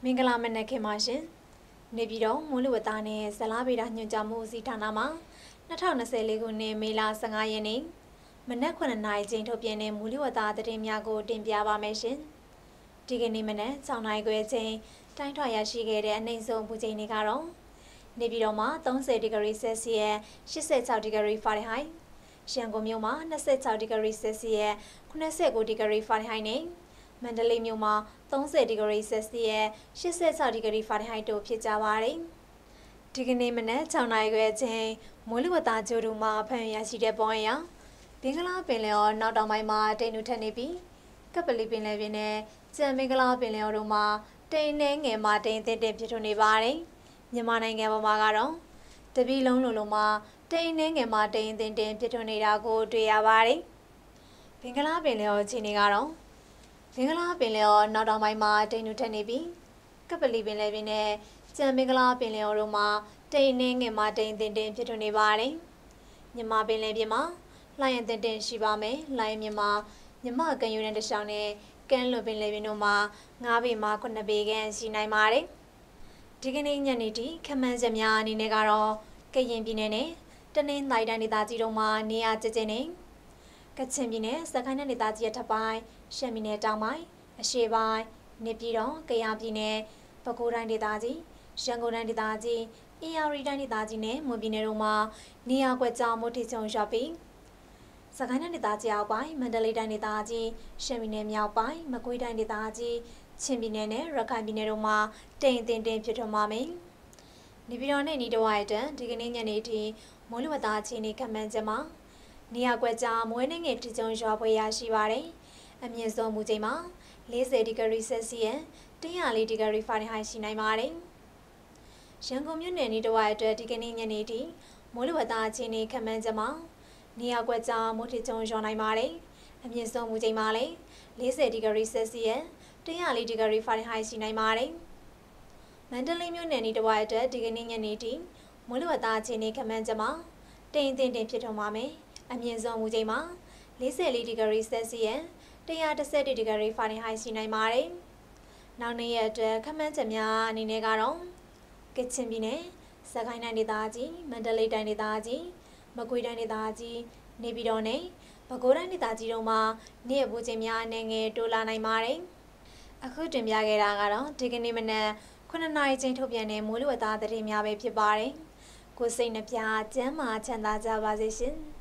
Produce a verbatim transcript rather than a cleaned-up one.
မင်္ဂလာမနက်ခင်းပါရှင်။နေပြည်တော်မိုးလေဝသနဲ့ဇလားဗေဒညွှန်ကြားမှုဦးစီးဌာနမှ၂၀၂၄ခုနှစ်မေလ၁၅ရက်နေ့မနက်ခုနှစ်နာရီချိန်ထုတ်ပြန်တဲ့မိုးလေဝသသတင်းများကိုတင်ပြပါမယ်ရှင်။ဒီကနေ့မနက်၆နာရီခွဲချိန်တိုင်းထွာရရှိခဲ့တဲ့အနှိမ်ဆုံးပူချိန်တွေကတော့နေပြည်တော်မှာ၃၀ဒီဂရီဆယ်စီယပ်၈၆ဒီဂရီဖာရင်ဟိုက်၊ရန်ကုန်မြို့မှာ၂၆ဒီဂရီဆယ်စီယပ်၉၉ဒီဂရီဖာရင်ဟိုက်နဲ့မန္တလေးမြို့မှာ၃၀ဒီဂရီဆယ်စီယပ်၈၆ဒီဂရီဖာရင်ဟိုက်တို့ဖြစ်ကြပါတယ်။ဒီကနေ့မနက်၆နာရီခွဲချိန်မိုးလေဝသကြိုးတူမှာဖန်ရရှိတဲ့ပေါ်ရဘင်္ဂလားပင်လယ်အော်နောက်တောင်ပိုင်းမှာတိမ်နူထက်နေပြီးကပလီပင်လယ်ပြင်နဲ့ကြံမင်္ဂလာပင်လယ်အော်တို့မှာတိမ်နှဲငယ်မှာတိမ်သင့်တင်ဖြစ်ထွန်းနေပါတယ်။မြန်မာနိုင်ငံပေါ်မှာကတော့တပီလုံးလုံးလုံးမှာတိမ်နှဲငယ်မှာတိမ်သင့်တင်ဖြစ်ထွန်းနေတာကိုတွေ့ရပါတယ်။ဘင်္ဂလားပင်လယ်အော်ခြေနေကတော့ဘင်္ဂလားပင်လယ်အော်နောက်တောင်ပိုင်းမှာတိမ်နူထက်နေပြီးကပလီပင်လယ်ပြင်နဲ့ကြံမင်္ဂလာပင်လယ်အော်တို့မှာတိမ်နှဲငယ်မှာတိမ်သင့်တင်ဖြစ်ထွန်းနေပါတယ်။မြန်မာပင်လယ်ပြင်မှာလှိုင်းရင်တင်တင်ရှိပါမယ်။လှိုင်းမြန်မာမြမကန်ယူတဲ့တခြားနဲ့ကမ်းလွန်ပင်လယ်ပြင်တို့မှာငါးပေမှခုနှစ်ပေခန့်ရှိနိုင်ပါတယ်။ဒီကနေ့ညနေထိခမန်းချက်များအနေနဲ့ကတော့ကရင်ပြည်နယ်နဲ့တနင်္သာရီတိုင်းဒေသကြီးတို့မှာနေရာကျကျနဲ့ကချင်ပြည်နယ်စကိုင်းနယ်ဒေသကြီးထပ်ပိုင်းရှမ်းပြည်နယ်တောင်ပိုင်းအရှေ့ပိုင်းနေပြည်တော်ကယားပြည်နယ်ပဲခူးတိုင်းဒေသကြီးရန်ကုန်တိုင်းဒေသကြီးအေရရီတိုင်းဒေသကြီးနဲ့မွန်ပြည်နယ်တို့မှာနေရာကွက်ကြားမိုးထချုံရွာပြီးစကိုင်းတိုင်းဒေသကြီးအောက်ပိုင်းမန္တလေးတိုင်းဒေသကြီးရှမ်းပြည်နယ်မြောက်ပိုင်းမကွေးတိုင်းဒေသကြီးချင်းပြည်နယ်နဲ့ရခိုင်ပြည်နယ်တို့မှာတိမ်တင်တင်ဖြစ်ထွန်းပါမယ်။နေပြည်တော်နဲ့နီးတဝိုက်တန်းဒီကနေ့ညနေထိမိုးလေဝသအခြေအနေခန့်မှန်းချက်မှာနေရာကွက်ကြားမွေးနေ့ငယ်ထချုံရွာပွဲရရှိပါတယ်။အမြင့်ဆုံးမူချိန်မှာ၄၀ဒီဂရီဆယ်စီယပ်၁၀၄ဒီဂရီဖာရင်ဟိုက်ရှိနိုင်ပါတယ်။ရန်ကုန်မြို့နယ်နီးတဝိုက်အတွက်ဒီကနေ့ညနေထိမိုးလေဝသအခြေအနေခန့်မှန်းချက်မှာနေရာကွက်ကြားမိုးထချုံရွာနိုင်ပါတယ်။အမြင့်ဆုံးမူချိန်မှာလည်း၄၀ဒီဂရီဆယ်စီယပ်၁၀၄ဒီဂရီဖာရင်ဟိုက်ရှိနိုင်ပါတယ်။မန္တလေးမြို့နယ်နီးတဝိုက်အတွက်ဒီကနေ့ညနေထိမိုးလေဝသအခြေအနေခန့်မှန်းချက်မှာတိမ်တင်တင်ဖြစ်ထွန်းပါမယ်။အမြင့်ဆုံးမူချိန်မှာ၄၄ဒီဂရီဆယ်စီယပ်၁၁၁ဒီဂရီဖာရင်ဟိုက်ရှိနိုင်ပါတယ်။နောက်နေ့ရက်အတွက်ခန့်မှန်းချက်များအနေနဲ့ကတော့ကချင်ပြည်နယ်စကိုင်းတိုင်းဒေသကြီးမန္တလေးတိုင်းဒေသကြီးမကွေးတိုင်းဒေသကြီးနေပြည်တော်နဲ့ပဲခူးတိုင်းဒေသကြီးတို့မှာနေ့ပူချိန်များအနေငယ်တိုးလာနိုင်ပါတယ်။အခုတင်ပြခဲ့တာကတော့ဒီကနေ့မနက်ခုနှစ်နာရီချိန်ထုတ်ပြန်တဲ့မိုးလေဝသသတင်းများပဲဖြစ်ပါတယ်။ကိုယ်စိတ်နှပြကျန်းမာချမ်းသာကြပါစေရှင်။